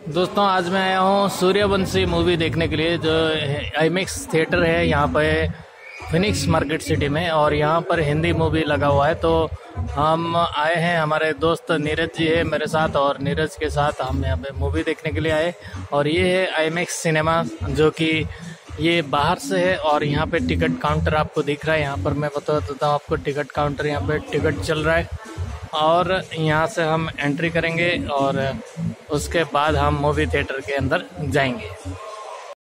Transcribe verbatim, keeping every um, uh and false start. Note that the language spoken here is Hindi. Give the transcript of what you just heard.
दोस्तों आज मैं आया हूँ सूर्यवंशी मूवी देखने के लिए, जो आईमैक्स थिएटर है यहाँ पे फिनिक्स मार्केट सिटी में, और यहाँ पर हिंदी मूवी लगा हुआ है। तो हम आए हैं, हमारे दोस्त नीरज जी है मेरे साथ, और नीरज के साथ हम यहाँ पे मूवी देखने के लिए आए। और ये है आईमैक्स सिनेमा, जो कि ये बाहर से है, और यहाँ पे टिकट काउंटर आपको दिख रहा है। यहाँ पर मैं बता देता हूँ आपको, टिकट काउंटर यहाँ पे टिकट चल रहा है, और यहाँ से हम एंट्री करेंगे और उसके बाद हम मूवी थिएटर के अंदर जाएंगे।